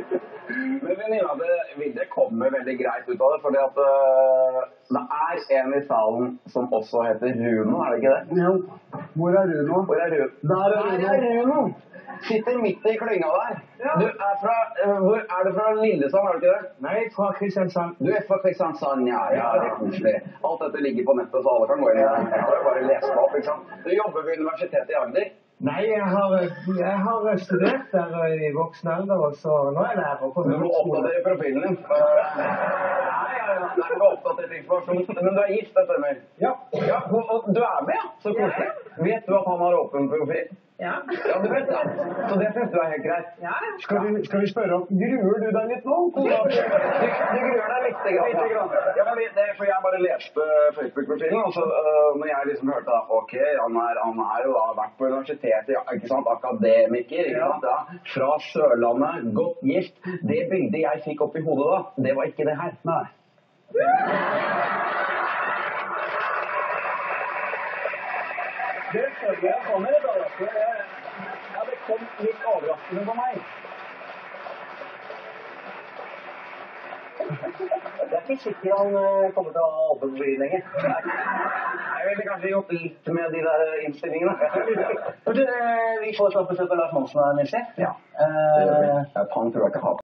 Men venninna til Vilde kommer veldig greit ut av det, fordi at det en i salen som også heter Runo, det ikke det? Jo. Hvor Runo? Hvor Runo? Der Runo! Sitter midt i klynga der. Ja. Du fra, hvor du fra Lillesand, det ikke det? Nei, fra Kristiansand. Du fra Kristiansand, ja, det koselig. Alt dette ligger på nettet, så alle kan gå inn i det. Jeg har bare lest opp, ikke sant? Du jobber ved Universitetet i Agder. Nei, jeg har studert der i voksen alder, og så nå jeg lærer på høyskolen. Du må oppdatere profilen din. Nei, du må oppdatere informasjon. Men du gift, det stemmer? Ja. Og du med, ja? Så koselig. Vet du at han har åpen profil? Ja. Ja, du vet det. Så det synes du helt greit. Ja. Skal vi spørre om, gruer du deg litt nå? Du gruer deg litt grann. Ja, men for jeg bare leste Facebook-profilen, og så når jeg liksom hørte da, ok, han er jo da vært på universitetet, ikke sant, akademiker, ikke sant, ja, fra Sørlandet, godt gift. Det bildet jeg fikk opp i hodet da, det var ikke det her. Nei. Det følger jeg sånn i dag, ja, det kom litt overraskende på meg. Det ikke sikkert han kommer til å ha åpen profil lenger. Jeg ville kanskje gjort litt med de der innstillingene. Vi får slappe seg på Lars Monsen her, Nilsi. Ja. Pang tror jeg ikke har.